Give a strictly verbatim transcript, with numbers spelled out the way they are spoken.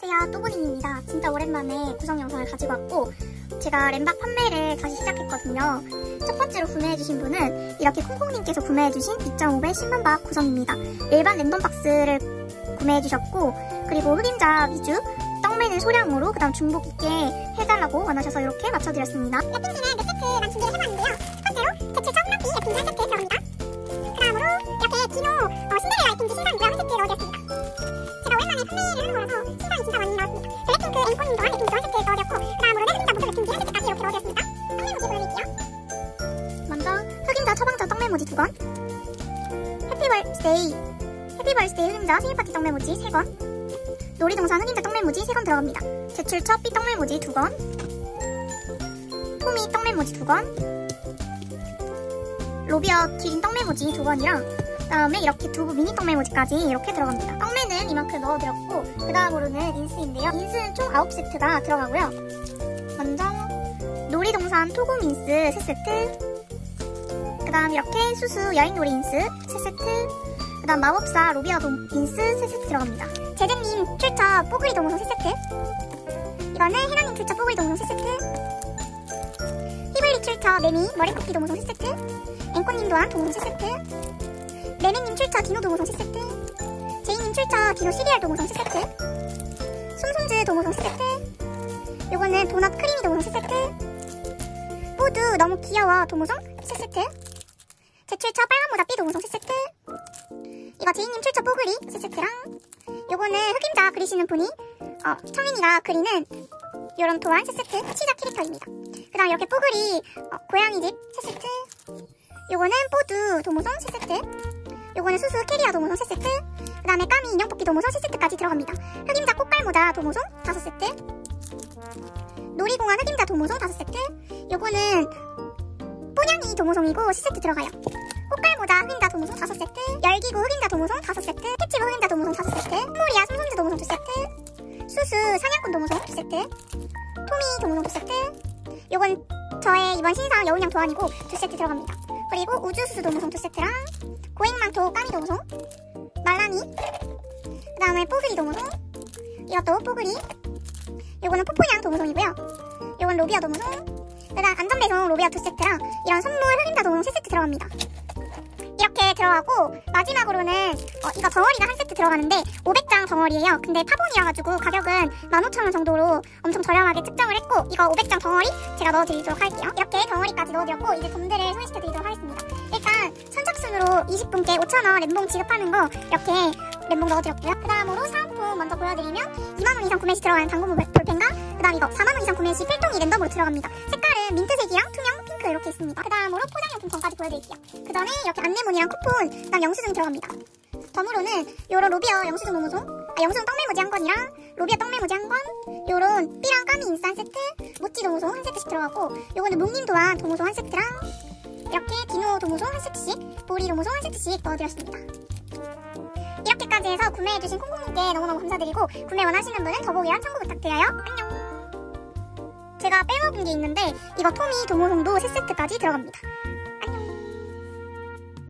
안녕하세요, 또보님입니다. 진짜 오랜만에 구성 영상을 가지고 왔고 제가 램박 판매를 다시 시작했거든요. 첫 번째로 구매해주신 분은 이렇게 콩콩님께서 구매해주신 이 점 오 배 십만 박 구성입니다. 일반 랜덤 박스를 구매해주셨고 그리고 흑임자 위주 떡매는 소량으로 그 다음 중복 있게 해달라고 원하셔서 이렇게 맞춰드렸습니다. 랩핑지는 네 세트만 준비를 해봤는데요. 첫 번째로 제칠 첫라피 랩핑지 한 세트 들어갑니다. 그 다음으로 이렇게 디노 어, 신데렐라 랩핑지 신상 무료 한 세트 넣어드렸습니다. 제가 오랜만에 판매를 하는 거라서 신상이 진짜 많이 나왔습니다. 블랙핑크 앵콜님도 한 랩핑지 한 세트 넣어드렸고 그 다음으로 흑임자 모두 랩핑지 한 세트까지 이렇게 넣어드렸습니다. 떡메모지 보여드릴게요. 먼저 흑임자 처방전 떡메모지 두 건, 해피버스데이 해피버스데이 흑임자 생일파티 떡메모지 세 건, 놀이동산 흑임자 떡메모지 세 건 들어갑니다. 제출 첫 삐 떡메모지 두 건, 토미 떡메모지 두 건, 로비어 기린 떡메모지 두 건이랑 그 다음에 이렇게 두부 미니 떡메모지까지 이렇게 들어갑니다. 떡매는 이만큼 넣어드렸고 그 다음으로는 인스인데요. 인스는 총 아홉 세트가 들어가고요. 먼저 놀이동산 토고 인스 세 세트, 그 다음 이렇게 수수 여행놀이 인스 세 세트, 그 다음 마법사 로비어 인스 세 세트 들어갑니다. 제재님 출처 뽀글이 동호성 세 세트, 이거는 해나님 출처 뽀글이 동호성 세 세트, 히블리 출처 매미 머리쿠키 동호성 세 세트, 앵꼬님 또한 동호성 세 세트, 레메님 출처 디노 동호성 세 세트, 제이님 출처 디노 시리얼 동호성 세 세트, 솜솜즈 동호성 세 세트, 요거는 도넛 크리미 동호성 세 세트, 모두 너무 귀여워 동호성 세 세트, 제 출처 빨간 모자 삐 동호성 세 세트, 이거 제이님 출처 뽀글이 세 세트랑 요거는 흑임자 그리시는 분이 어, 청인이가 그리는 요런 도안 세 세트 치자 캐릭터입니다. 그 다음 이렇게 뽀글이 어, 고양이 집 세 세트, 요거는 뽀두 도모성 세 세트, 요거는 수수 캐리어 도모성 세 세트, 그 다음에 까미 인형 뽑기 도모성 세 세트까지 들어갑니다. 흑임자 꽃갈모자 도모성 다섯 세트, 놀이공원 흑임자 도모성 다섯 세트, 요거는 뽀냥이 도모성이고 십 세트 들어가요. 꽃갈모자 흑임자 도모성 다섯 세트, 열기구 흑임자 도모성 다섯 세트, 캐치고 흑임자 도모성 다섯 세트, 흑모리아 솜솜즈 도모성 두 세트, 수수 사냥꾼 도모성 두 세트, 토미 도모성 두 세트, 요건 저의 이번 신상 여운양 도안이고 두 세트 들어갑니다. 그리고 우주수수 도모성 두 세트랑 고행망토 까미 도모성, 말랑이, 그 다음에 뽀글이 도모성, 이것도 뽀글이, 요거는 포포냥 도모성이고요. 요건 로비아 도모성, 그 다음 안전배송 로비아 두 세트랑 이런 선물 흑임자 도모성 세 세트 들어갑니다. 이렇게 들어가고 마지막으로는 어, 이거 덩어리가 한 세트 들어가는데 오백 장 덩어리예요. 근데 파본이어가지고 가격은 만 오천 원 정도로 엄청 저렴하게 측정을 했고 이거 오백 장 덩어리 제가 넣어드리도록 할게요. 이렇게 덩어리까지 넣어드렸고 이제 돈들을 소개시켜드리도록 하겠습니다. 일단 선착순으로 이십 분께 오천 원 램봉 지급하는 거 이렇게 램봉 넣어드렸고요. 그 다음으로 사은품 먼저 보여드리면 이만 원 이상 구매 시 들어가는 당근 볼펜과 그 다음 이거 사만 원 이상 구매 시 필통이 랜덤으로 들어갑니다. 색깔은 민트색이랑 투명 핑크 이렇게 있습니다. 그 다음으로 포장용품 건까지 보여드릴게요. 그 전에 이렇게 안내문이랑 쿠폰, 그 다음 영수증 들어갑니다. 덤으로는 요런 로비어 영수증 도모송, 아, 영수증 떡메모지 한 건이랑 로비어 떡메모지 한 건, 요런 삐랑 까미 인스 한 세트, 모찌 도모송 한 세트씩 들어가고 요거는 묵님 도안 도모송 한 세트랑 이렇게 디노 도모송 한 세트씩, 보리 도모송 한 세트씩 넣어드렸습니다. 이렇게까지 해서 구매해주신 콩콩님께 너무너무 감사드리고 구매 원하시는 분은 더보기랑 참고 부탁드려요. 안녕. 제가 빼먹은 게 있는데 이거 토미 도모송도 세 세트까지 들어갑니다.